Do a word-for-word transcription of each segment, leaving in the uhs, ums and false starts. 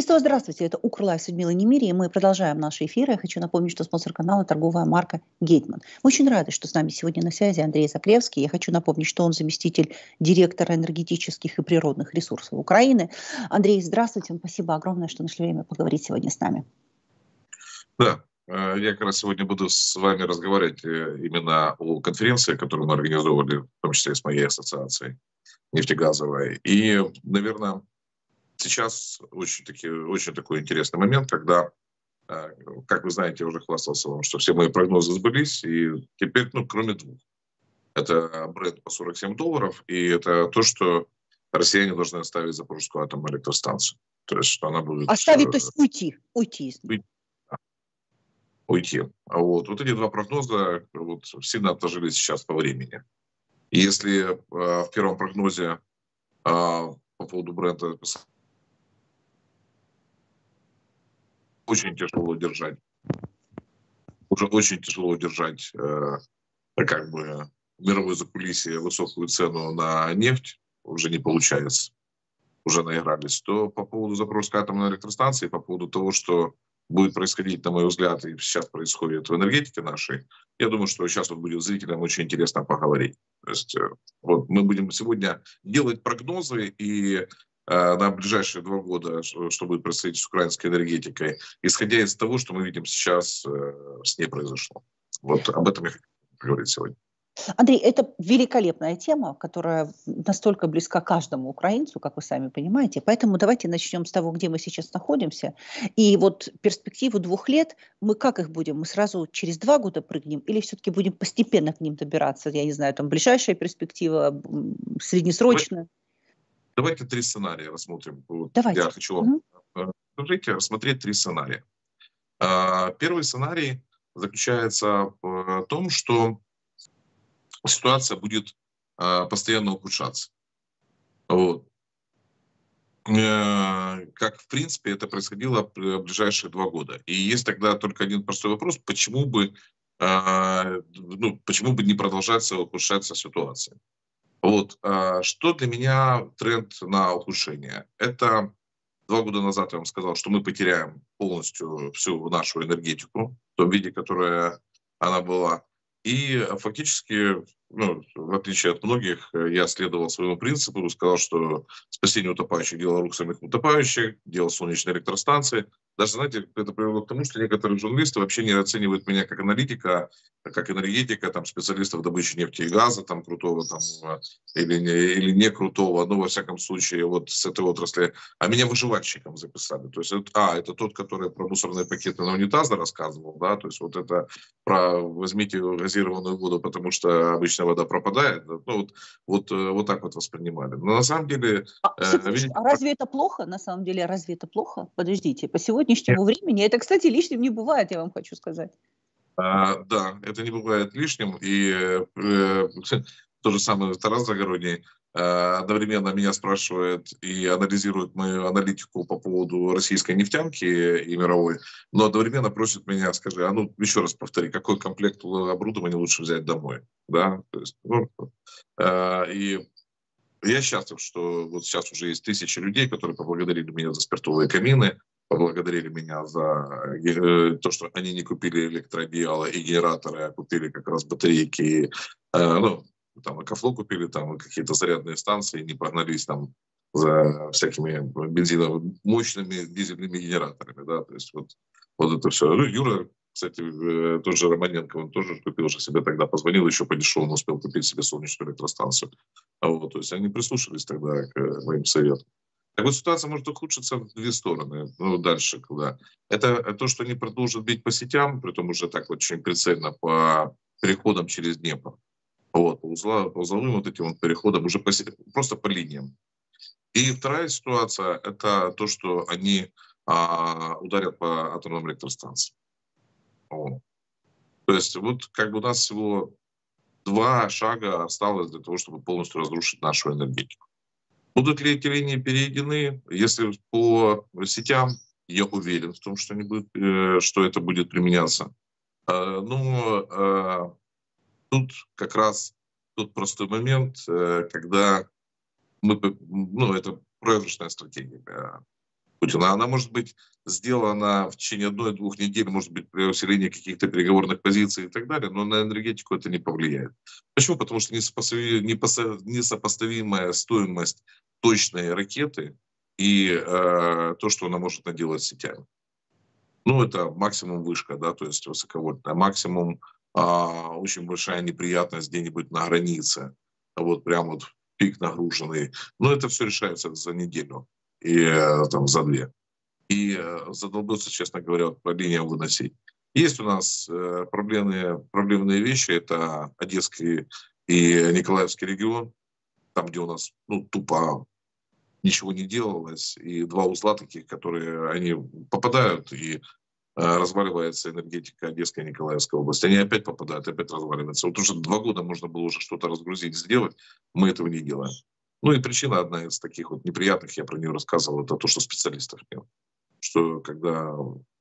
И снова здравствуйте, это Укрлайв с Людмилой Немири, и мы продолжаем наши эфиры. Я хочу напомнить, что спонсор канала — торговая марка «Гетман». Мы очень рады, что с нами сегодня на связи Андрей Заклевский. Я хочу напомнить, что он заместитель директора энергетических и природных ресурсов Украины. Андрей, здравствуйте, спасибо огромное, что нашли время поговорить сегодня с нами. Да, я как раз сегодня буду с вами разговаривать именно о конференции, которую мы организовывали, в том числе с моей ассоциацией нефтегазовой. И, наверное, сейчас очень, таки, очень такой интересный момент, когда, как вы знаете, я уже хвастался вам, что все мои прогнозы сбылись, и теперь, ну, кроме двух. Это Brent по сорок семь долларов, и это то, что россияне должны оставить Запорожскую атомную электростанцию. То есть, что она будет... Оставить, то есть уйти, уйти. уйти. уйти. Вот. вот эти два прогноза вот, сильно отложились сейчас по времени. И если э, в первом прогнозе э, по поводу Брента очень тяжело держать, уже очень тяжело держать э, как бы мировой закулисье высокую цену на нефть, уже не получается, уже наигрались, то по поводу Запорожской атомной электростанции, по поводу того, что будет происходить, на мой взгляд, и сейчас происходит в энергетике нашей, я думаю, что сейчас вот будет зрителям очень интересно поговорить. То есть вот мы будем сегодня делать прогнозы и э, на ближайшие два года, что, что будет происходить с украинской энергетикой, исходя из того, что мы видим сейчас э, с ней произошло. Вот об этом я хочу поговорить сегодня. Андрей, это великолепная тема, которая настолько близка каждому украинцу, как вы сами понимаете. Поэтому давайте начнем с того, где мы сейчас находимся. И вот перспективу двух лет, мы как их будем? Мы сразу через два года прыгнем или все-таки будем постепенно к ним добираться? Я не знаю, там ближайшая перспектива, среднесрочная? Давайте, давайте три сценария рассмотрим. Вот Давайте. я хочу вам предложить рассмотреть три сценария. Первый сценарий заключается в том, что ситуация будет э, постоянно ухудшаться. Вот. Э, как, в принципе, это происходило в ближайшие два года. И есть тогда только один простой вопрос, почему бы, э, ну, почему бы не продолжаться ухудшаться ситуация. Вот. Э, что для меня тренд на ухудшение? Это два года назад я вам сказал, что мы потеряем полностью всю нашу энергетику в том виде, которая она была. И фактически, ну, в отличие от многих, я следовал своему принципу, сказал, что спасение утопающих — дело рук самих утопающих, дело солнечной электростанции. Даже, знаете, это привело к тому, что некоторые журналисты вообще не оценивают меня как аналитика, как энергетика, там, специалистов добычи нефти и газа, там, крутого там, или, не, или не крутого, но, во всяком случае, вот с этой отрасли. А меня выживальщиком записали. То есть, это, а, это тот, который про мусорные пакеты на унитазы рассказывал, да, то есть вот это про возьмите газированную воду, потому что обычно вода пропадает. Ну, вот, вот, вот так вот воспринимали. Но на самом деле... А, э, видите, а разве это плохо? На самом деле, разве это плохо? Подождите, по сегодняшнему Нет. времени, это, кстати, лишним не бывает, я вам хочу сказать. А, да, это не бывает лишним. И э, то же самое Тарас Загородний одновременно меня спрашивает и анализирует мою аналитику по поводу российской нефтянки и мировой, но одновременно просит меня, скажи, а ну еще раз повтори, какой комплект оборудования лучше взять домой, да, то есть, ну, э, и я счастлив, что вот сейчас уже есть тысячи людей, которые поблагодарили меня за спиртовые камины, поблагодарили меня за э, то, что они не купили электроодеяла и генераторы, а купили как раз батарейки, э, ну, там, Экофло купили, там, какие-то зарядные станции, не погнались там за всякими бензиновыми, мощными дизельными генераторами, да, то есть вот, вот это все. Ну, Юра, кстати, тот же Романенко, он тоже купил уже себе тогда, позвонил, еще по дешевому успел купить себе солнечную электростанцию. Вот, то есть они прислушались тогда к моим советам. Так вот, ситуация может ухудшиться в две стороны. Ну, дальше, когда. Это то, что они продолжат бить по сетям, притом уже так вот очень прицельно по переходам через Днепр. Вот, по, узла, по узловым вот этим вот переходам, уже по, просто по линиям. И вторая ситуация – это то, что они а, ударят по атомным электростанциям. Вот. То есть вот как бы у нас всего два шага осталось для того, чтобы полностью разрушить нашу энергетику. Будут ли эти линии перейдены? Если по сетям, я уверен в том, что, они будут, э, что это будет применяться. Э, но э, тут как раз тот простой момент, э, когда мы, ну, это проигрышная стратегия для Путина. Она может быть сделана в течение одной-двух недель, может быть, при усилении каких-то переговорных позиций и так далее, но на энергетику это не повлияет. Почему? Потому что несопостави- непосо- несопоставимая стоимость точной ракеты и э, то, что она может наделать с сетями. Ну, это максимум вышка, да, то есть высоковольтная, максимум а, очень большая неприятность где-нибудь на границе, вот прям вот пик нагруженный. Но это все решается за неделю и э, там за две. И э, задолбился, честно говоря, вот по линиям выносить. Есть у нас э, проблемные, проблемные вещи, это Одесский и Николаевский регион, там, где у нас ну, тупо ничего не делалось, и два узла таких, которые они попадают, и разваливается энергетика Одесской и Николаевской области. Они опять попадают, опять разваливаются. Вот уже два года можно было уже что-то разгрузить, сделать. Мы этого не делаем. Ну и причина одна из таких вот неприятных, я про нее рассказывал, это то, что специалистов нет. Что когда...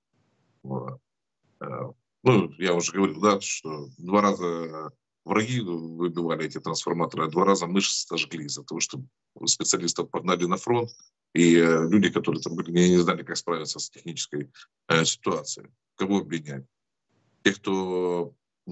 Ну, я уже говорил, да, что два раза враги выбивали эти трансформаторы, а два раза мыши сожгли из-за того, что специалистов погнали на фронт, и э, люди, которые там были, не, не знали, как справиться с технической э, ситуацией. Кого обвинять? Тех, кто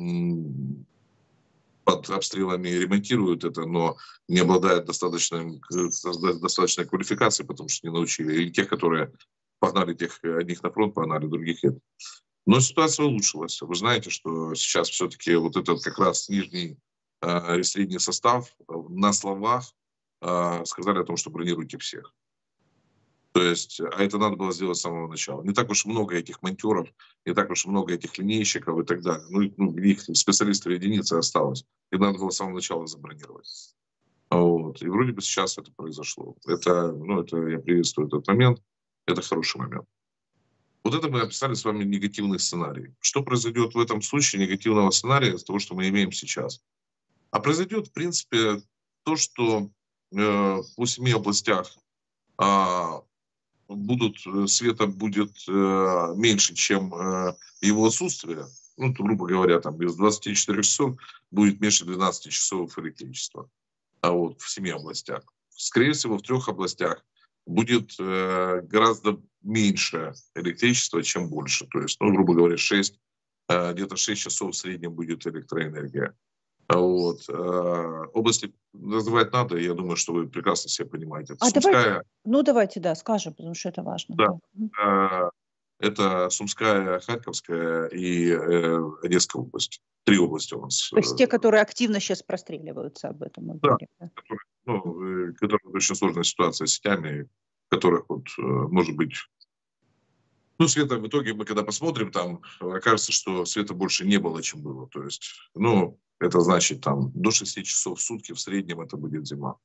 м, под обстрелами ремонтируют это, но не обладают достаточной, достаточной квалификацией, потому что не научили. Или тех, которые погнали тех одних на фронт, погнали других нет. Но ситуация улучшилась. Вы знаете, что сейчас все-таки вот этот как раз нижний э, средний состав э, на словах э, сказали о том, что бронируйте всех. То есть, а это надо было сделать с самого начала. Не так уж много этих монтеров, не так уж много этих линейщиков и так далее. Ну, ну их специалистов единицы осталось. И надо было с самого начала забронировать. Вот. И вроде бы сейчас это произошло. Это, ну, это я приветствую этот момент. Это хороший момент. Вот это мы описали с вами негативный сценарий. Что произойдет в этом случае негативного сценария из того, что мы имеем сейчас? А произойдет, в принципе, то, что э, по семи областях э, будут, света будет э, меньше, чем э, его отсутствие. Ну, то, грубо говоря, там из двадцати четырёх часов будет меньше двенадцати часов электричества. А вот в семи областях. Скорее всего, в трех областях будет э, гораздо меньше электричества, чем больше. То есть, ну, грубо говоря, шесть, э, где-то шесть часов в среднем будет электроэнергия. Вот. Э, области называть надо, я думаю, что вы прекрасно себя понимаете. Это А давайте, Сумская, ну давайте, да, скажем, потому что это важно. да, Да. Мгм. э, это Сумская, Харьковская и э, Одесская область. Три области у нас. То есть те, которые активно сейчас простреливаются, об этом мы Да, говорим. Да. которые, ну, э, которые очень сложная ситуация с сетями, которых вот, э, может быть, ну, света в итоге мы когда посмотрим, там окажется, что света больше не было, чем было. То есть, ну, это значит, там до шести часов в сутки в среднем это будет зима.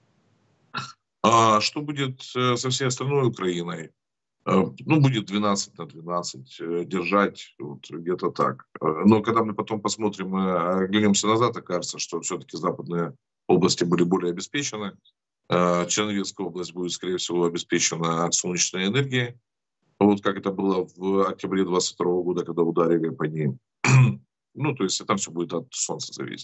А что будет э, со всей остальной Украиной? Э, Ну, будет двенадцать на двенадцать, э, держать вот где-то так. Э, Но когда мы потом посмотрим, э, оглянемся назад, окажется, что все-таки западные области были более обеспечены. Э, Черновецкая область будет, скорее всего, обеспечена солнечной энергией. Вот как это было в октябре двадцать второго года, когда ударили по ним. Ну, то есть там все будет от солнца зависеть.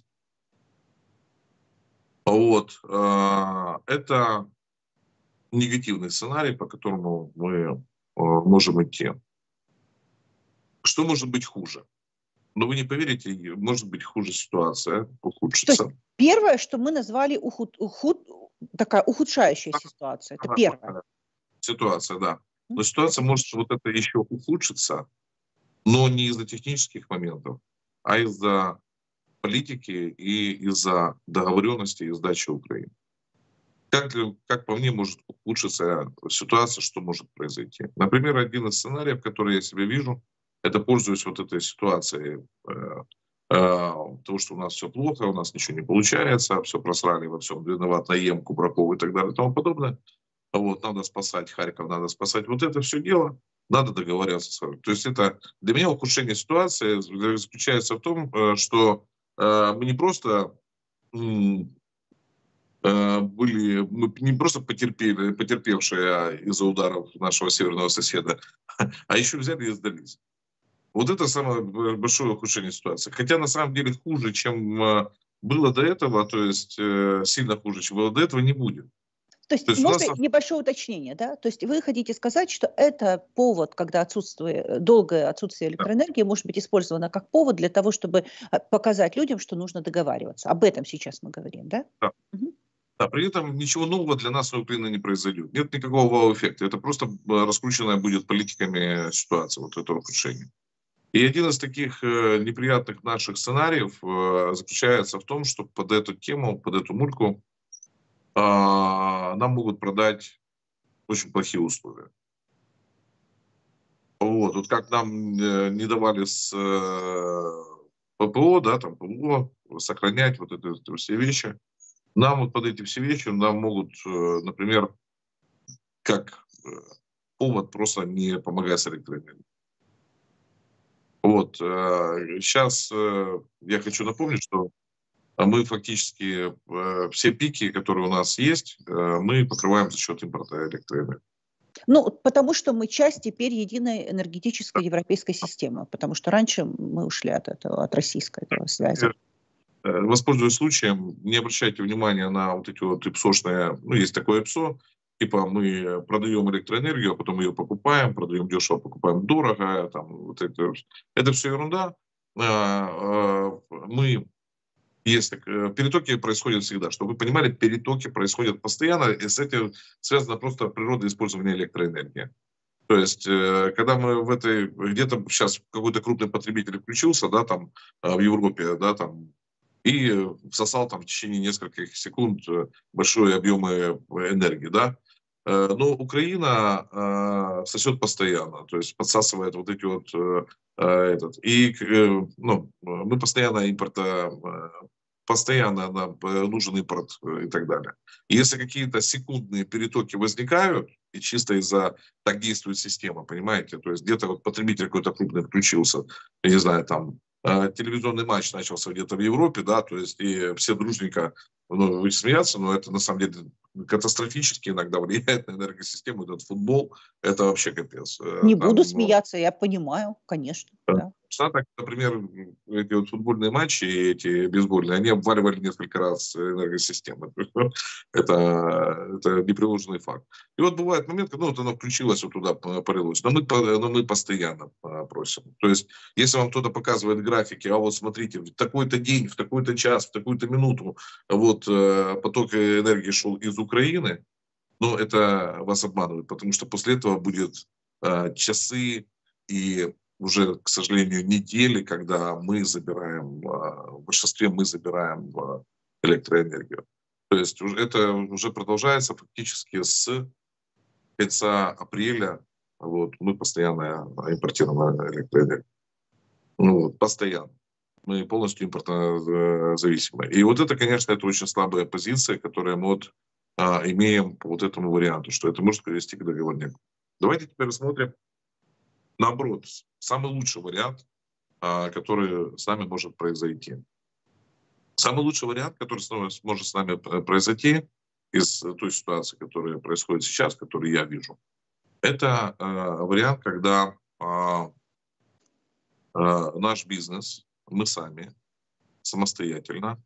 Вот. э, Это негативный сценарий, по которому мы э, можем идти. Что может быть хуже? Но вы не поверите, может быть хуже ситуация, То есть ухудшится. первое, что мы назвали ухуд, ухуд, такая ухудшающаяся ситуация, это первое. Ситуация, да. М? Но ситуация Это может точно. вот это еще ухудшиться, но не из-за технических моментов, а из-за политики и из-за договоренности и сдачи Украины. Как, ли- как по мне может ухудшиться ситуация, что может произойти? Например, один из сценариев, который я себе вижу, это пользуясь вот этой ситуацией э, э, того, что у нас все плохо, у нас ничего не получается, все просрали, во всем виноват Наем, Кубраков и так далее и тому подобное. Вот, надо спасать Харьков, надо спасать вот это все дело, надо договариваться с вами. То есть это для меня ухудшение ситуации заключается в том, э, что э, мы не просто м, э, были, мы не просто потерпели, потерпевшие из-за ударов нашего северного соседа, а еще взяли и сдались. Вот это самое большое ухудшение ситуации. Хотя на самом деле хуже, чем э, было до этого, то есть э, сильно хуже, чем было до этого, не будет. То есть, То есть у можно нас... небольшое уточнение, да? То есть вы хотите сказать, что это повод, когда отсутствие, долгое отсутствие электроэнергии может быть использовано как повод для того, чтобы а, показать людям, что нужно договариваться. Об этом сейчас мы говорим, да? Да. Мгм. Да, при этом ничего нового для нас на Украине не произойдет. Нет никакого вау-эффекта. Это просто э, раскрученная будет политиками ситуация, вот это ухудшение. И один из таких э, неприятных наших сценариев э, заключается в том, что под эту тему, под эту мульку э, нам могут продать очень плохие условия. Вот, вот как нам э, не давали с э, ППО, да, там ПВО, сохранять вот это, это все вещи. Нам вот под эти все вещи нам могут, э, например, как э, повод просто не помогать с электроэнергией. Вот, э, сейчас э, я хочу напомнить, что мы фактически э, все пики, которые у нас есть, э, мы покрываем за счет импорта электроэнергии. Ну, потому что мы часть теперь единой энергетической европейской системы, потому что раньше мы ушли от этого, от российской этого связи. Э, Воспользуясь случаем, не обращайте внимания на вот эти вот ИПСОшные, ну, есть такое ИПСО, типа мы продаем электроэнергию, а потом ее покупаем, продаем дешево, покупаем дорого, там, вот это, это все ерунда. Э, э, Мы, если э, перетоки происходят всегда, чтобы вы понимали, перетоки происходят постоянно, и с этим связана просто природа использования электроэнергии. То есть, э, когда мы в этой, где-то сейчас какой-то крупный потребитель включился, да, там, э, в Европе, да, там, и э, всосал там в течение нескольких секунд э, большие объемы э, энергии, да. Э, Но Украина э, сосет постоянно, то есть подсасывает вот эти вот э, э, этот. И э, ну, мы постоянно импорта, э, постоянно нам э, нужен импорт э, и так далее. И если какие-то секундные перетоки возникают, и чисто из-за так действует система, понимаете, то есть где-то вот потребитель какой-то крупный включился, я не знаю, там э, телевизионный матч начался где-то в Европе, да, то есть и все дружненько, ну, вы смеяться, но это на самом деле катастрофически иногда влияет на энергосистему, этот футбол, это вообще капец. Э, Не буду Там, ну, смеяться, я понимаю, конечно, да. в Штатах, например, эти вот футбольные матчи, эти бейсбольные, они обваливали несколько раз энергосистемы. Это, это непреложный факт. И вот бывает момент, когда ну, вот оно включилось, вот туда полилось. Но мы, но мы постоянно просим. То есть, если вам кто-то показывает графики, а вот смотрите, в такой-то день, в такой-то час, в такую-то минуту вот поток энергии шел из Украины, ну, это вас обманывает, потому что после этого будет часы и уже, к сожалению, недели, когда мы забираем, в большинстве мы забираем электроэнергию. То есть это уже продолжается фактически с конца апреля. Вот, мы постоянно импортируем электроэнергию. Ну, вот, постоянно. Мы полностью импортно зависимы. И вот это, конечно, это очень слабая позиция, которую мы вот, а, имеем по вот этому варианту, что это может привести к договорнику. Давайте теперь рассмотрим наоборот, самый лучший вариант, который с нами может произойти. Самый лучший вариант, который может с нами произойти из той ситуации, которая происходит сейчас, которую я вижу, это вариант, когда наш бизнес, мы сами, самостоятельно,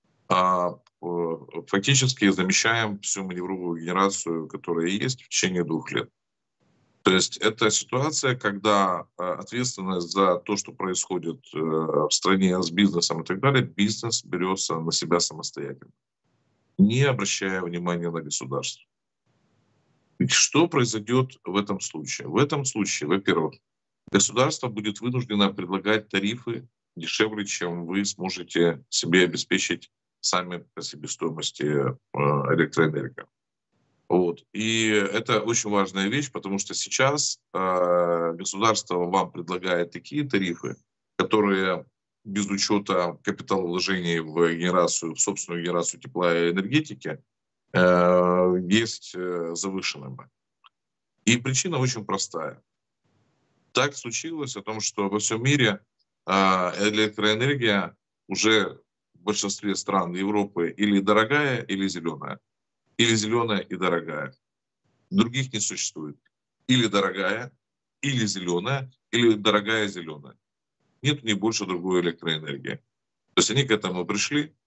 фактически замещаем всю маневровую генерацию, которая есть в течение двух лет. То есть это ситуация, когда э, ответственность за то, что происходит э, в стране с бизнесом и так далее, бизнес берется на себя самостоятельно, не обращая внимания на государство. И что произойдет в этом случае? В этом случае, во-первых, государство будет вынуждено предлагать тарифы дешевле, чем вы сможете себе обеспечить сами по себестоимости э, электроэнергии. Вот. И это очень важная вещь, потому что сейчас э, государство вам предлагает такие тарифы, которые без учета капиталовложений в генерацию, в собственную генерацию тепла и энергетики, э, есть э, завышенными. И причина очень простая. Так случилось о том, что во всем мире э, электроэнергия уже в большинстве стран Европы или дорогая, или зеленая. Или зеленая и дорогая. Других не существует. Или дорогая, или зеленая, или дорогая зеленая. Нет ни больше другой электроэнергии. То есть они к этому пришли,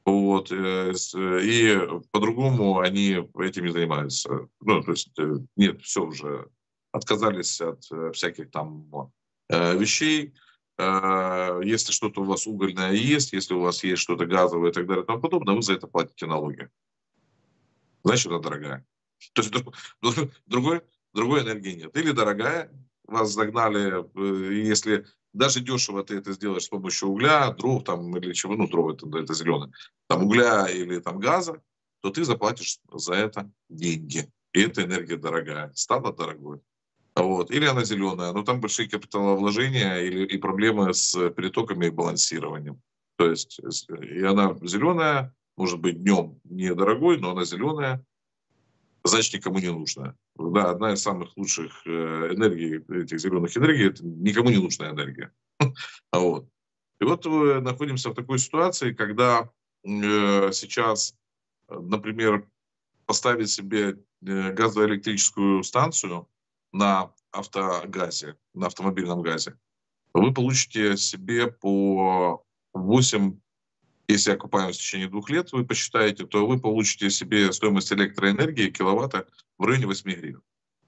Вот, э, с- и по-другому они этим не занимаются. Ну, то есть э, нет, все уже отказались от э, всяких там э, вещей. Э, Если что-то у вас угольное есть, если у вас есть что-то газовое и так далее и тому подобное, вы за это платите налоги. Значит, она дорогая. То есть друг- друг- другой, другой энергии нет. Или дорогая, вас загнали, э, если даже дешево ты это сделаешь с помощью угля, дров там или чего, ну, дров это, да, это зеленое, там угля или там газа, то ты заплатишь за это деньги. И эта энергия дорогая. Стала дорогой. Вот. Или она зеленая, но там большие капиталовложения или, и проблемы с перетоками и балансированием. То есть, с- и она зеленая, может быть, днем недорогой, но она зеленая, значит, никому не нужна. Да, одна из самых лучших э, энергий, этих зеленых энергий, это никому не нужная энергия. А вот. И вот мы находимся в такой ситуации, когда э, сейчас, э, например, поставить себе э, газоэлектрическую станцию на автогазе, на автомобильном газе, вы получите себе по восемь, если окупаемость в течение двух лет, вы посчитаете, то вы получите себе стоимость электроэнергии киловатта в районе восемь гривен.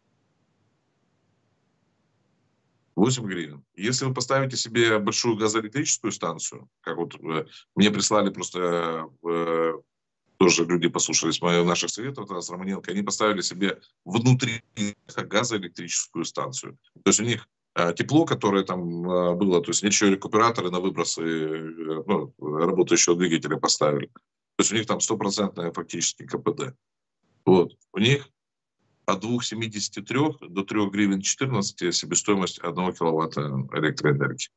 восемь гривен. Если вы поставите себе большую газоэлектрическую станцию, как вот э, мне прислали просто э, тоже люди послушались моих наших советов, Тарас Романенко, они поставили себе внутри газоэлектрическую станцию. То есть у них э, тепло, которое там э, было, то есть они еще рекуператоры на выбросы э, ну, работающего двигателя поставили. То есть у них там стопроцентное фактически КПД. Вот. У них от двух целых семидесяти трёх до трёх гривен четырнадцати себестоимость одного киловатта электроэнергии.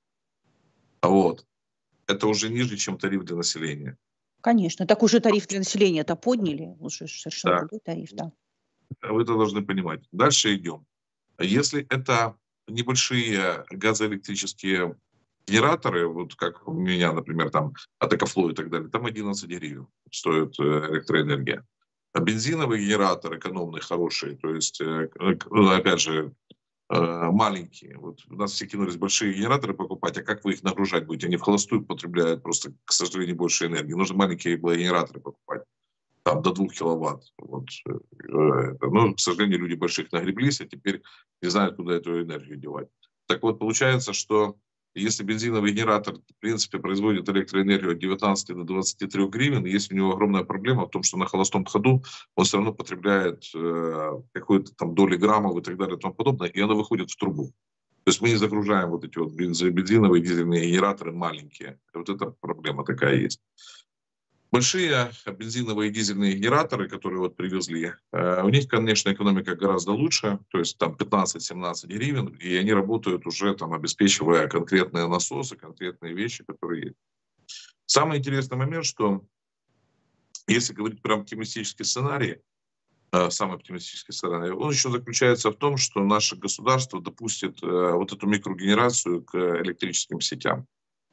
А вот. Это уже ниже, чем тариф для населения. Конечно. Так уже тариф для населения-то подняли. Уже ж совершенно Да. другой тариф, да. Вы это должны понимать. Дальше идем. Если это небольшие газоэлектрические генераторы, вот как у меня, например, там от Экофло и так далее, там одиннадцать гривен стоит э, электроэнергия. А бензиновый генератор экономный, хороший, то есть, э, ну, опять же, э, маленькие. Вот у нас все кинулись большие генераторы покупать, а как вы их нагружать будете? Они в холостую потребляют просто, к сожалению, больше энергии. Нужно маленькие генераторы покупать, там до двух киловатт. Вот. э, это. Но, к сожалению, люди больших нагреблись, а теперь не знают, куда эту энергию девать. Так вот, получается, что если бензиновый генератор, в принципе, производит электроэнергию от девятнадцати до двадцати трёх гривен, есть у него огромная проблема в том, что на холостом ходу он все равно потребляет э, какой-то там доли граммов и так далее и тому подобное, и оно выходит в трубу. То есть мы не загружаем вот эти вот бензиновые дизельные генераторы маленькие. Вот эта проблема такая есть. Большие бензиновые и дизельные генераторы, которые вот привезли, э, у них, конечно, экономика гораздо лучше, то есть там пятнадцать-семнадцать гривен, и они работают уже там, обеспечивая конкретные насосы, конкретные вещи, которые есть. Самый интересный момент, что если говорить про оптимистический сценарий, э, самый оптимистический сценарий, он еще заключается в том, что наше государство допустит э, вот эту микрогенерацию к электрическим сетям.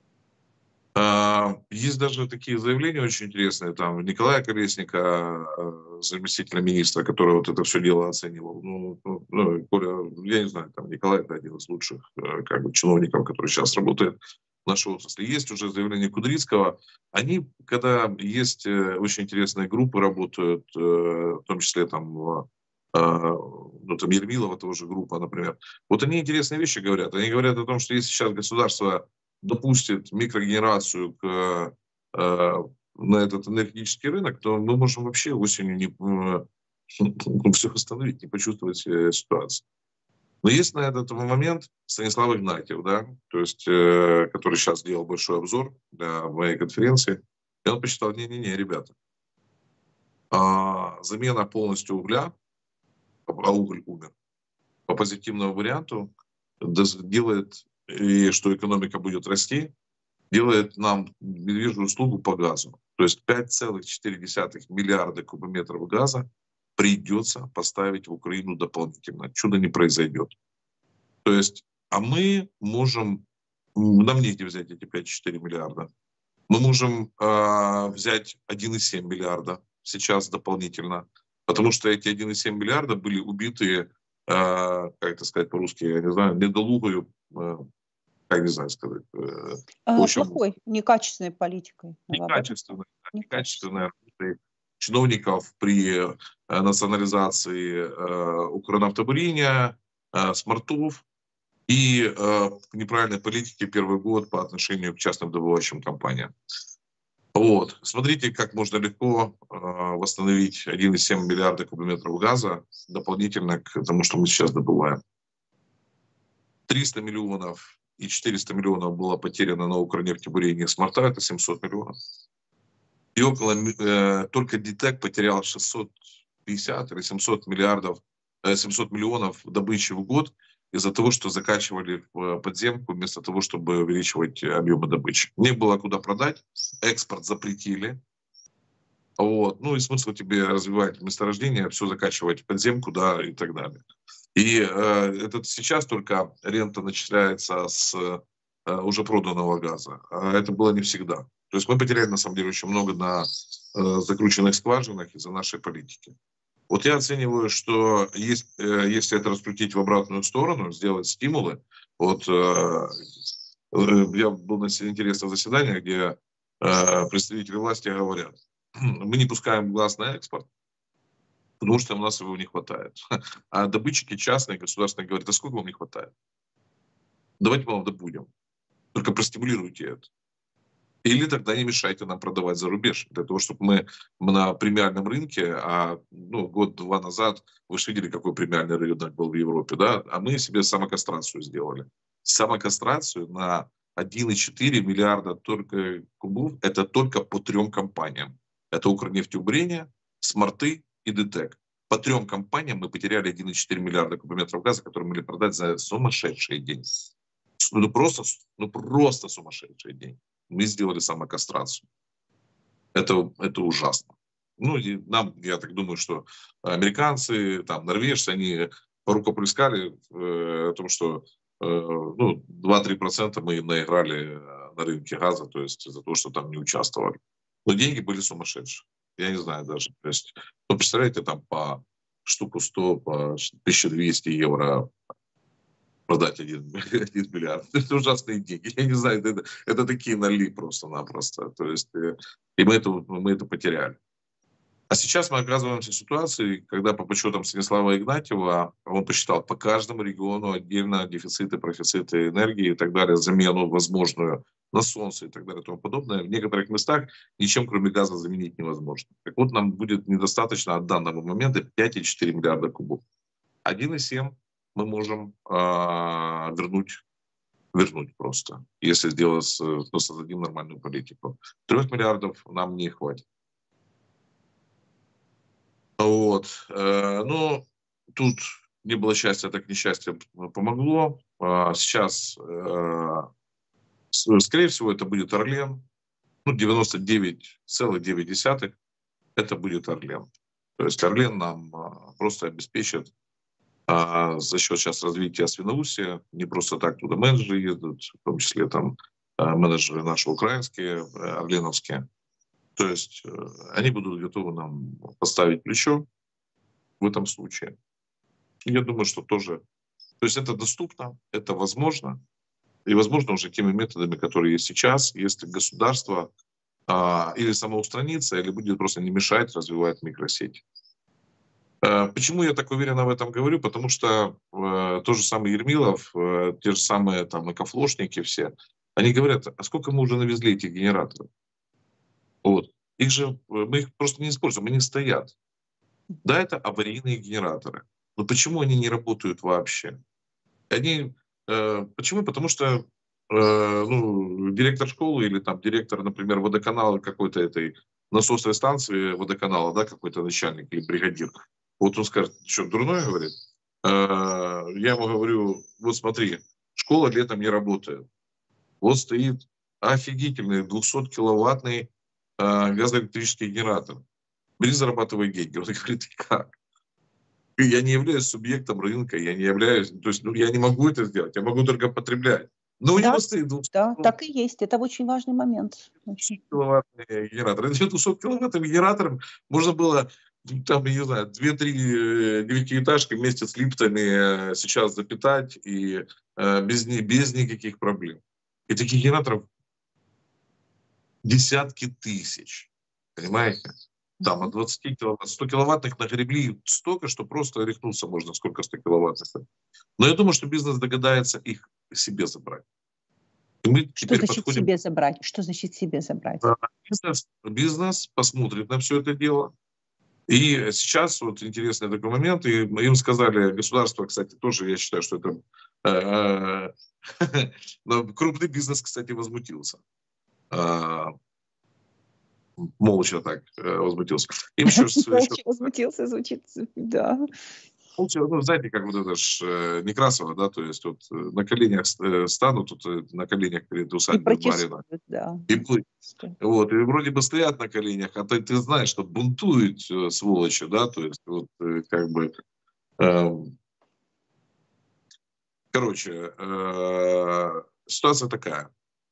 А, Есть даже такие заявления очень интересные, там, Николая Колесника, э, заместителя министра, который вот это все дело оценивал. Ну, ну, ну, Коля, я не знаю, там, Николай — это один из лучших э, как бы, чиновников, который сейчас работает в нашей отрасли. Есть уже заявление Кудрицкого. Они, когда есть э, очень интересные группы, работают, э, в том числе там, э, ну, там Ермилова тоже группа, например. Вот они интересные вещи говорят. Они говорят о том, что если сейчас государство допустит микрогенерацию к, э, на этот энергетический рынок, то мы можем вообще осенью не, э, все остановить, не почувствовать э, ситуацию. Но есть на этот момент Станислав Игнатьев, да, то есть, э, который сейчас делал большой обзор для моей конференции, и он посчитал, не-не-не, ребята, а, замена полностью угля, а уголь умер, по позитивному варианту делает, и что экономика будет расти, делает нам медвежью услугу по газу. То есть пять целых четыре десятых миллиарда кубометров газа придется поставить в Украину дополнительно. Чудо не произойдет. То есть, а мы можем, нам негде взять эти пять целых четыре миллиарда. Мы можем э, взять один целых семь миллиарда сейчас дополнительно, потому что эти один целых семь миллиарда были убиты, э, как это сказать по-русски, я не знаю, недолугою, э, как не знаю сказать. Э, в А, общем, плохой, некачественной политикой, наоборот. некачественной, Некачественной. некачественной работой чиновников при э, национализации э, Укрнафтобурения, э, смартов и э, неправильной политики первый год по отношению к частным добывающим компаниям. Вот. Смотрите, как можно легко э, восстановить один и семь миллиарда кубометров газа дополнительно к тому, что мы сейчас добываем. триста миллионов и четыреста миллионов было потеряно на Укрнефтебурении смарта, это семьсот миллионов. И около, э, только ДТЭК потерял шестьсот пятьдесят или семьсот миллиардов, э, семьсот миллионов добычи в год из-за того, что закачивали в подземку вместо того, чтобы увеличивать объемы добычи. Не было куда продать, экспорт запретили. Вот. Ну и смысл тебе развивать месторождение, все закачивать в подземку, да, и так далее. И э, это сейчас только рента начисляется с э, уже проданного газа. А это было не всегда. То есть мы потеряли, на самом деле, очень много на э, закрученных скважинах из-за нашей политики. Вот я оцениваю, что есть, э, если это раскрутить в обратную сторону, сделать стимулы. Вот э, я был на интересном заседании, где э, представители власти говорят, мы не пускаем глаз на экспорт, потому что у нас его не хватает. А добытчики частные, государственные говорят, а сколько вам не хватает? Давайте мы вам добудем. Только простимулируйте это. Или тогда не мешайте нам продавать за рубеж. Для того, чтобы мы, мы на премиальном рынке, а ну, год-два назад вы же видели, какой премиальный рынок был в Европе, да? А мы себе самокастрацию сделали. Самокастрацию на один и четыре миллиарда только кубов, это только по трем компаниям. Это Укрнефтеубрение, Смарты и ДТЭК. По трем компаниям мы потеряли один и четыре миллиарда кубометров газа, которые могли продать за сумасшедшие деньги. Ну просто, ну просто сумасшедшие деньги. Мы сделали самокастрацию. Это, это ужасно. Ну, и нам, я так думаю, что американцы, там, норвежцы, они порукоплескали э, о том, что э, ну, два-три процента мы им наиграли на рынке газа, то есть за то, что там не участвовали. Но деньги были сумасшедшие. Я не знаю даже. То есть, ну, представляете, там по штуку сто, по тысяча двести евро продать один, один миллиард. Это ужасные деньги. Я не знаю, это, это такие ноли просто-напросто. То есть, и мы это, мы это потеряли. А сейчас мы оказываемся в ситуации, когда по подсчетам Станислава Игнатьева, он посчитал по каждому региону отдельно дефициты, профициты энергии и так далее, замену возможную на солнце и так далее и тому подобное. В некоторых местах ничем кроме газа заменить невозможно. Так вот, нам будет недостаточно от данного момента пять и четыре миллиарда кубов. один и семь мы можем э, вернуть, вернуть просто, если сделать, ну, создадим нормальную политику. Трех миллиардов нам не хватит. Вот. Э, ну, тут не было счастья, так несчастье помогло. А сейчас, э, скорее всего, это будет Орлен. Ну, девяносто девять целых девять десятых это будет Орлен. То есть Орлен нам а, просто обеспечит а, за счет сейчас развития свиноусия, не просто так туда менеджеры ездят, в том числе там а, менеджеры наши украинские, а, орленовские. То есть э, они будут готовы нам поставить плечо в этом случае. Я думаю, что тоже... То есть это доступно, это возможно. И возможно уже теми методами, которые есть сейчас, если государство а, или самоустранится, или будет просто не мешать развивать микросети. А, почему я так уверенно в этом говорю? Потому что э, тот же самый Ермилов, э, те же самые там экофлошники все, они говорят, а сколько мы уже навезли этих генераторов? Вот. Их же, мы их просто не используем, они стоят. Да, это аварийные генераторы. Но почему они не работают вообще? Они, э, почему? Потому что э, ну, директор школы или там директор, например, водоканала какой-то этой насосной станции водоканала, да, какой-то начальник или бригадир. Вот он скажет, что, дурной, говорит? Э, я ему говорю, вот смотри, школа летом не работает. Вот стоит офигительный двухсоткиловаттный э, газоэлектрический генератор. Бери, зарабатывай деньги. Он говорит, как? Я не являюсь субъектом рынка, я не являюсь, то есть, ну, я не могу это сделать, я могу только потреблять. Но у Да, него стоит да, так и есть. Это очень важный момент. Очень. двухсоткиловаттный генератор. Этим двухсоткиловаттным генератором можно было там, я не знаю, две-три девятиэтажки вместе с лифтами сейчас запитать и без, без никаких проблем. И таких генераторов десятки тысяч. Понимаете? Там от двадцати киловатт, сто киловаттных нагребли столько, что просто рехнуться можно, сколько сто киловаттных. Но я думаю, что бизнес догадается их себе забрать. И мы Что теперь значит подходим... себе забрать? Что значит себе забрать? Бизнес, бизнес посмотрит на все это дело. И сейчас вот интересный такой момент, и им сказали, государство, кстати, тоже, я считаю, что это... Крупный бизнес, кстати, возмутился. Молча так возмутился. Им еще... Молча возмутился, звучит, да. Молча, ну, знаете, как вот это ж Некрасова, да, то есть вот на коленях станут, тут на коленях перед усадьбой барина. Да. И, вот, и вроде бы стоят на коленях, а ты, ты знаешь, что бунтуют сволочи, да, то есть вот как бы... Э, короче, э, ситуация такая.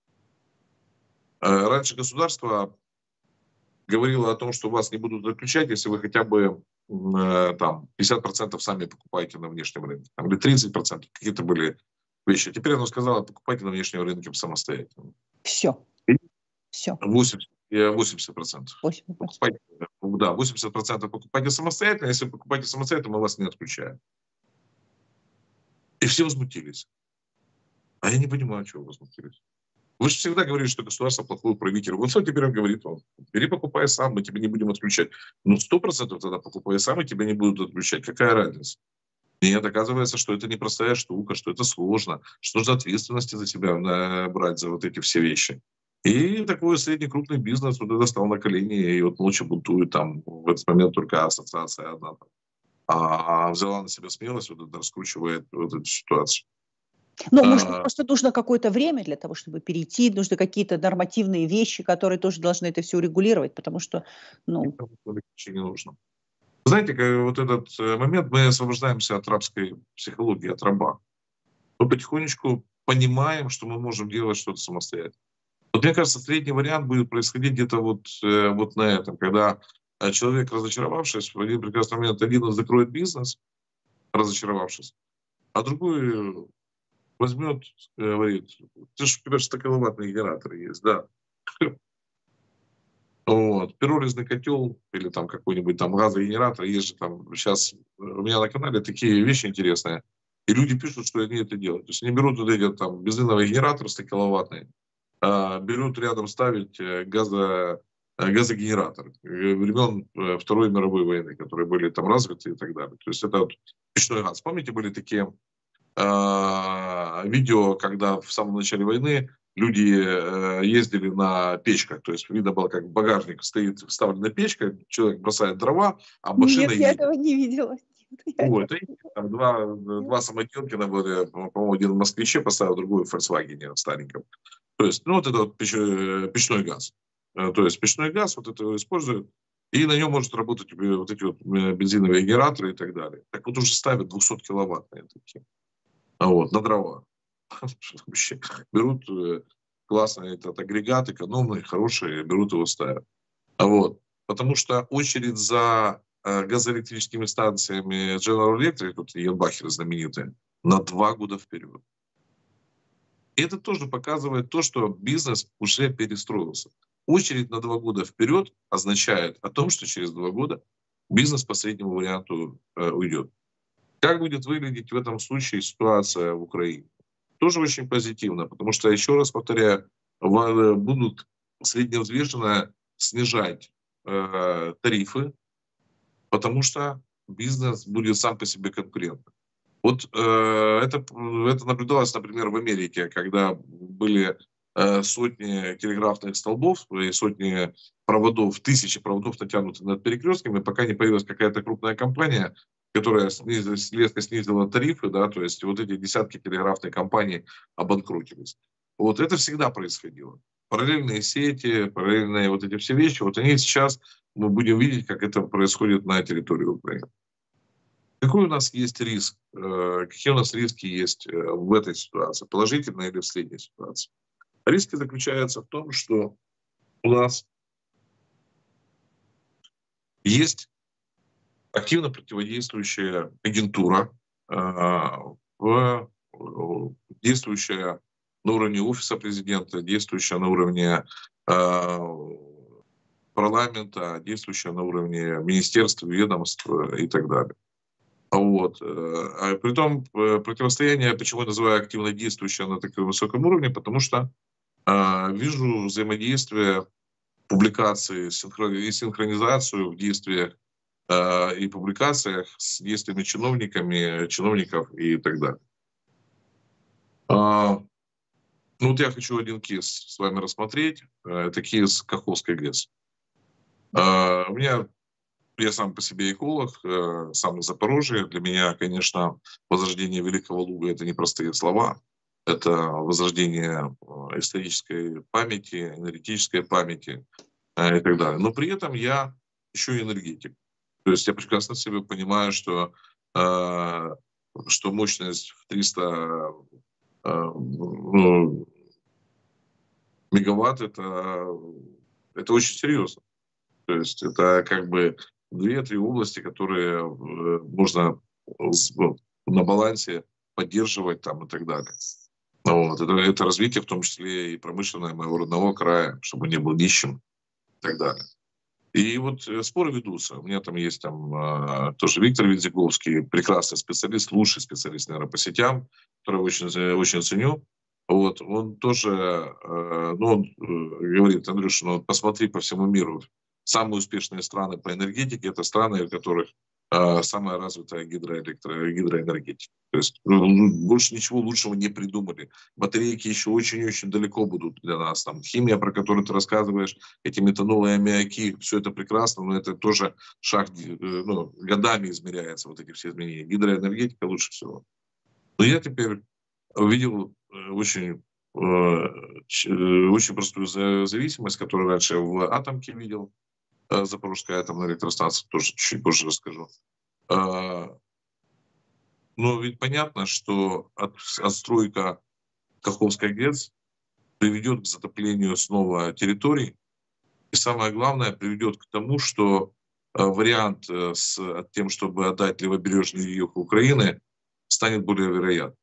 Э, раньше государство говорила о том, что вас не будут отключать, если вы хотя бы э, там пятьдесят процентов сами покупаете на внешнем рынке, там, или тридцать процентов, какие-то были вещи. Теперь оно сказала, покупайте на внешнем рынке самостоятельно. Все. Все. восемьдесят процентов. Покупайте, да, восемьдесят процентов покупайте самостоятельно, если вы покупаете самостоятельно, мы вас не отключаем. И все возмутились. А я не понимаю, чего возмутились. Вы же всегда говорили, что государство плохой правитель. Вот что теперь он говорит вам? Бери, покупай сам, мы тебя не будем отключать. Ну, сто процентов тогда покупай сам, и тебя не будут отключать. Какая разница? Нет, оказывается, что это непростая штука, что это сложно, что за ответственности за себя брать за вот эти все вещи. И такой средний крупный бизнес вот это стал на колени, и вот ночью бунтует там в этот момент только ассоциация одна. А взяла на себя смелость, вот это раскручивает вот эту ситуацию. Ну, может быть, просто нужно какое-то время для того, чтобы перейти, нужны какие-то нормативные вещи, которые тоже должны это все урегулировать, потому что, ну... Не нужно. Знаете, вот этот момент, мы освобождаемся от рабской психологии, от раба. Мы потихонечку понимаем, что мы можем делать что-то самостоятельно. Вот мне кажется, средний вариант будет происходить где-то вот, вот на этом, когда человек, разочаровавшись, в один прекрасный момент один закроет бизнес, разочаровавшись, а другой возьмет, говорит, ты же, у тебя же сто киловаттные генераторы есть, да. Вот. Пиролизный котел или там какой-нибудь там газогенератор, есть же там, сейчас у меня на канале такие вещи интересные, и люди пишут, что они это делают. То есть они берут вот эти там бензиновый генератор сто киловаттный, а, берут рядом ставить газо, газогенератор времен Второй мировой войны, которые были там развиты и так далее. То есть это вот печной газ. Помните, были такие а, видео, когда в самом начале войны люди э, ездили на печках, то есть видно было, как в багажник стоит вставлена печка, человек бросает дрова, а машина Нет, я едет. этого не видела. Вот, и там два, два самоделкина были, по-моему, один в «Москвиче» поставил, другой в «Фольксвагене» стареньком. То есть, ну, вот это вот печ, печной газ. То есть печной газ вот это используют, и на нем может работать вот эти вот бензиновые генераторы и так далее. Так вот уже ставят двухсоткиловаттные такие. Вот, на дрова. Вообще берут классный этот агрегат, экономный, хороший, берут его, ставят. Вот. Потому что очередь за э, газоэлектрическими станциями General Electric, тут Янбахеры знаменитые, на два года вперед. И это тоже показывает то, что бизнес уже перестроился. Очередь на два года вперед означает о том, что через два года бизнес по среднему варианту э, уйдет. Как будет выглядеть в этом случае ситуация в Украине? Тоже очень позитивно, потому что, еще раз повторяю, будут средневзвешенно снижать э, тарифы, потому что бизнес будет сам по себе конкурентным. Вот э, это, это наблюдалось, например, в Америке, когда были э, сотни телеграфных столбов и сотни проводов, тысячи проводов натянуты над перекрестками, пока не появилась какая-то крупная компания, которая снизила, резко снизила тарифы, да, то есть вот эти десятки телеграфных компаний обанкротились. Вот это всегда происходило. Параллельные сети, параллельные вот эти все вещи, вот они сейчас, мы будем видеть, как это происходит на территории Украины. Какой у нас есть риск, какие у нас риски есть в этой ситуации, положительной или в средней ситуации? Риски заключаются в том, что у нас есть активно противодействующая агентура, в, действующая на уровне офиса президента, действующая на уровне парламента, действующая на уровне министерств, ведомств и так далее. Вот. А притом противостояние, почему я называю активно действующее на таком высоком уровне, потому что э, вижу взаимодействие, публикации и синхронизацию в действиях э, и публикациях с действиями чиновниками, чиновников и так далее. А, ну вот я хочу один кейс с вами рассмотреть. Это кейс Каховской ГЭС. А, у меня Я сам по себе эколог, э, сам из Запорожья. Для меня, конечно, возрождение Великого Луга — это не простые слова. Это возрождение э, исторической памяти, энергетической памяти э, и так далее. Но при этом я еще и энергетик. То есть я прекрасно себе понимаю, что, э, что мощность в триста э, ну, мегаватт — это, это очень серьезно. То есть это как бы две-три области, которые э, можно ну, на балансе поддерживать там и так далее. Вот. Это, это развитие, в том числе и промышленное моего родного края, чтобы не был нищим и так далее. И вот э, споры ведутся. У меня там есть там э, тоже Виктор Вензиковский, прекрасный специалист, лучший специалист, наверное, по сетям, который очень, очень ценю. Вот. Он тоже, э, ну, он э, говорит: Андрюша, ну посмотри по всему миру. Самые успешные страны по энергетике — это страны, в которых э, самая развитая гидроэлектро, гидроэнергетика. То есть ну, больше ничего лучшего не придумали. Батарейки еще очень-очень далеко будут для нас. Там химия, про которую ты рассказываешь, эти метанолы и аммиаки, все это прекрасно, но это тоже шаг, э, ну, годами измеряется, вот эти все изменения. Гидроэнергетика лучше всего. Но я теперь увидел э, очень, э, ч- э, очень простую за- зависимость, которую раньше в атомке видел. Э, Запорожская атомная электростанция, тоже чуть позже расскажу. А, Но ведь понятно, что от- отстройка Каховской ГЭС приведет к затоплению снова территорий. И самое главное, приведет к тому, что э, вариант э, с тем, чтобы отдать левобережный юг Украины, станет более вероятным.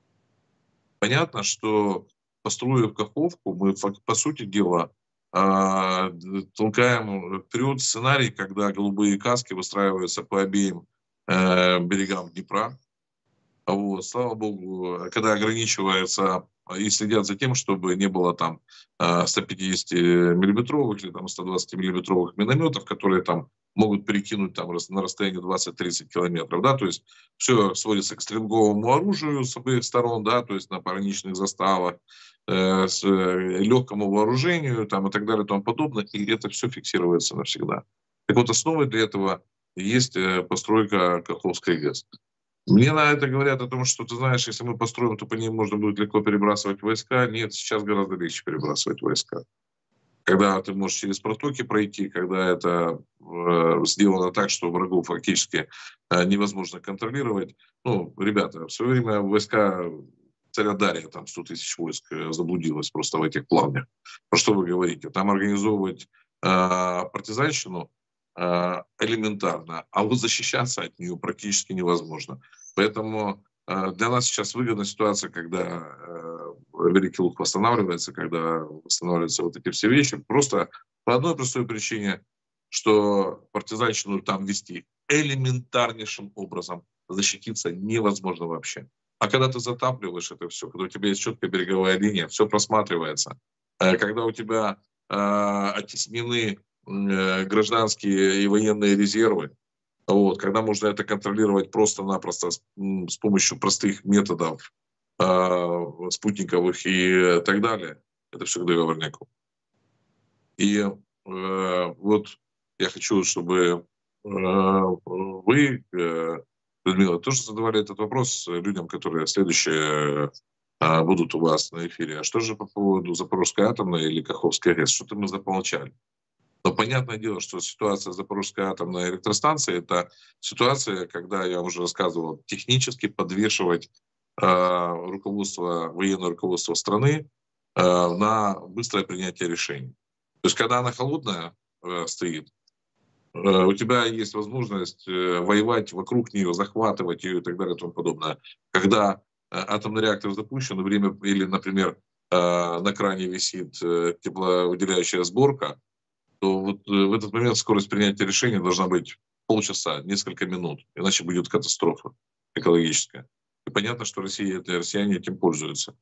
Понятно, что построив Каховку, мы, фак- по сути дела, а, д- толкаем вперед сценарий, когда голубые каски выстраиваются по обеим э, берегам Днепра. Вот, слава богу, когда ограничивается и следят за тем, чтобы не было там э, сто пятьдесят миллиметровых или там сто двадцать миллиметровых минометов, которые там могут перекинуть там рас- на расстояние двадцать-тридцать километров, да, то есть все сводится к стрелковому оружию с обеих сторон, да, то есть на пограничных заставах, э, с э, легкому вооружению там и так далее и тому подобное, и это все фиксируется навсегда. Так вот, основой для этого есть э, постройка Каховской ГЭС. Мне на это говорят о том, что, ты знаешь, если мы построим, то по ним можно будет легко перебрасывать войска. Нет, сейчас гораздо легче перебрасывать войска. Когда ты можешь через протоки пройти, когда это э, сделано так, что врагов фактически э, невозможно контролировать. Ну, ребята, в свое время войска царя Дария, там сто тысяч войск э, заблудилось просто в этих плавнях. Про что вы говорите? Там организовывать э, партизанщину э, элементарно, а вот защищаться от нее практически невозможно. Поэтому э, для нас сейчас выгодна ситуация, когда э, Великий Луг восстанавливается, когда восстанавливаются вот эти все вещи. Просто по одной простой причине, что партизанщину там вести элементарнейшим образом защититься невозможно вообще. А когда ты затапливаешь это все, когда у тебя есть четкая береговая линия, все просматривается, э, когда у тебя э, оттеснены э, гражданские и военные резервы, вот, когда можно это контролировать просто-напросто с, м, с помощью простых методов э, спутниковых и так далее, это все к договорняку. И э, вот я хочу, чтобы э, вы, э, Людмила, тоже задавали этот вопрос людям, которые следующие э, будут у вас на эфире. А что же по поводу Запорожской атомной или Каховской ГЭС? Что-то мы замолчали. Но понятное дело, что ситуация с Запорожской атомной электростанцией — это ситуация, когда, я уже рассказывал, технически подвешивать э, руководство, военное руководство страны э, на быстрое принятие решений. То есть, когда она холодная э, стоит, у тебя есть возможность воевать вокруг нее, захватывать ее и так далее и тому подобное. Когда атомный реактор запущен, время, или, например, на кране висит тепловыделяющая сборка, то вот в этот момент скорость принятия решения должна быть полчаса, несколько минут, иначе будет катастрофа экологическая. И понятно, что Россия, это россияне этим пользуются.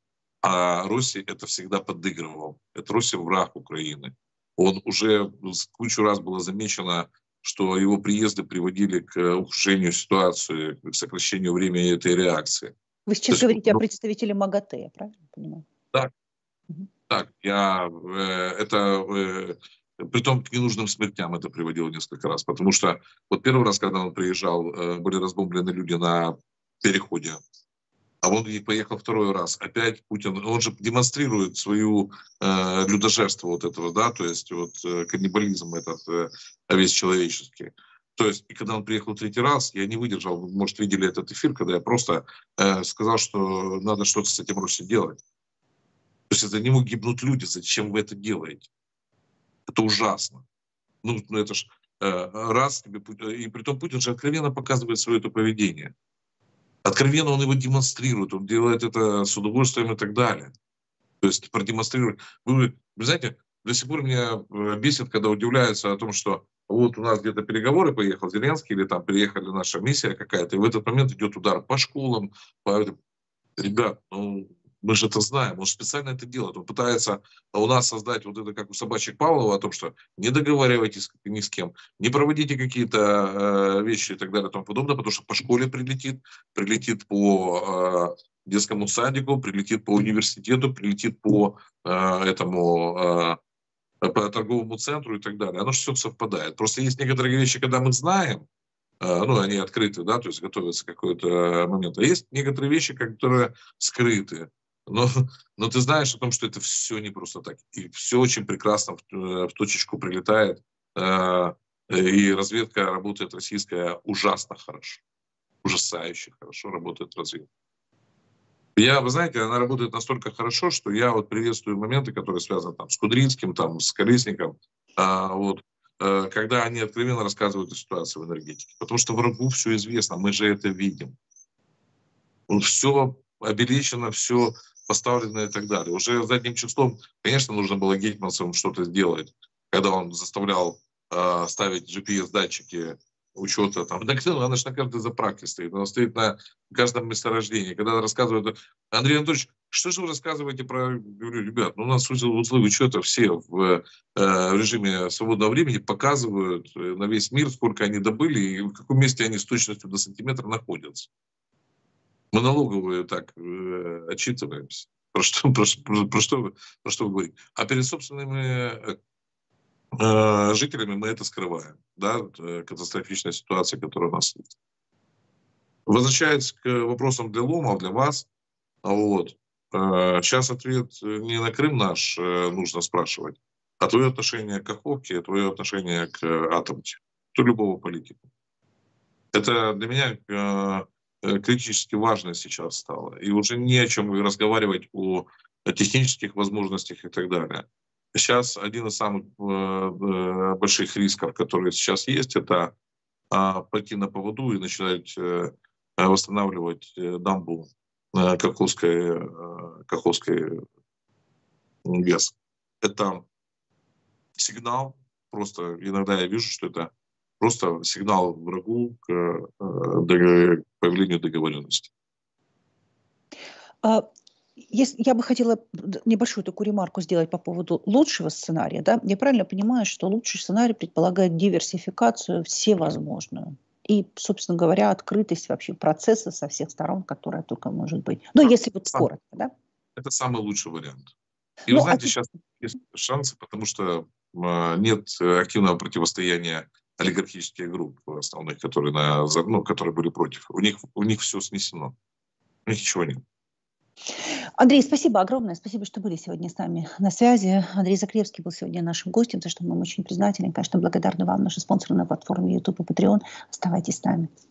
А Россия это всегда подыгрывал. Это Россия враг Украины. Он уже кучу раз было замечено, что его приезды приводили к ухудшению ситуации, к сокращению времени этой реакции. Вы сейчас есть, говорите ну, о представителе МАГАТЭ, я правильно понимаю? Так, Угу. так, я э, это э, притом к ненужным смертям это приводило несколько раз, потому что вот первый раз, когда он приезжал, э, были разбомблены люди на переходе. А он и поехал второй раз. Опять Путин, он же демонстрирует свою э, людожерство вот этого, да, то есть вот э, каннибализм этот э, весь человеческий. То есть, и когда он приехал третий раз, я не выдержал, вы, может, видели этот эфир, когда я просто э, сказал, что надо что-то с этим Россией делать. То есть из-за него гибнут люди, зачем вы это делаете? Это ужасно. Ну, ну это ж э, раз, тебе, и притом Путин же откровенно показывает свое это поведение. Откровенно он его демонстрирует, он делает это с удовольствием и так далее. То есть продемонстрирует. Вы, вы знаете, до сих пор меня бесит, когда удивляются о том, что вот у нас где-то переговоры, поехал Зеленский, или там приехали наша миссия какая-то, и в этот момент идет удар по школам, по... Ребят, ну, мы же это знаем, он специально это делает. Он пытается у нас создать вот это, как у собачек Павлова, о том, что не договаривайтесь ни с кем, не проводите какие-то э, вещи и так далее и тому подобное, потому что по школе прилетит, прилетит по э, детскому садику, прилетит по университету, прилетит по э, этому... Э, по торговому центру и так далее. Оно же все совпадает. Просто есть некоторые вещи, когда мы знаем, ну, они открыты, да, то есть готовятся какой-то момент. А есть некоторые вещи, которые скрыты. Но, но ты знаешь о том, что это все не просто так. И все очень прекрасно в, в точечку прилетает. И разведка работает российская ужасно хорошо. Ужасающе хорошо работает разведка. Я, вы знаете, она работает настолько хорошо, что я вот приветствую моменты, которые связаны там, с Кудринским, там, с Колесником. А, вот, когда они откровенно рассказывают о ситуации в энергетике. Потому что врагу все известно, мы же это видим. Все обелечено, все поставлено и так далее. Уже задним числом, конечно, нужно было Гетманцевым что-то сделать, когда он заставлял э, ставить джи пи эс-датчики учета. Там. Так, ну, она же на каждой заправке стоит, она стоит на каждом месторождении. Когда рассказывают, Андрей Анатольевич, что же вы рассказываете про... Говорю, ребят, ну, у нас узлы учета все в, э, в режиме свободного времени показывают на весь мир, сколько они добыли и в каком месте они с точностью до сантиметра находятся. Мы налоговые так э, отчитываемся. Про что, про, про, про, что, про что вы говорите? А перед собственными э, жителями мы это скрываем. Да? Катастрофичная ситуация, которая у нас есть. Возвращаясь к вопросам для Ломов, для вас. Вот. Э, сейчас ответ не на Крым наш э, нужно спрашивать, а твое отношение к Каховке, твое отношение к атомке. То любого политика. Это для меня... Э, критически важно сейчас стало. И уже не о чем разговаривать о технических возможностях и так далее. Сейчас один из самых э, больших рисков, которые сейчас есть, это э, пойти на поводу и начинать э, восстанавливать э, дамбу э, Каховской, э, Каховской ГЭС. Это сигнал, просто иногда я вижу, что это просто сигнал врагу к, э, к появлению договоренности. Если, я бы хотела небольшую такую ремарку сделать по поводу лучшего сценария. Да? Я правильно понимаю, что лучший сценарий предполагает диверсификацию всевозможную и, собственно говоря, открытость вообще процесса со всех сторон, которая только может быть. Ну, да, если вот сам, коротко, да? Это самый лучший вариант. И ну, вы знаете, а... сейчас есть шансы, потому что нет активного противостояния олигархических групп основных, которые, на, ну, которые были против. У них, у них все снесено. У них ничего нет. Андрей, спасибо огромное. Спасибо, что были сегодня с нами на связи. Андрей Заклевский был сегодня нашим гостем, за что мы очень признательны. Конечно, благодарны вам, наши спонсоры на платформе YouTube и Patreon. Оставайтесь с нами.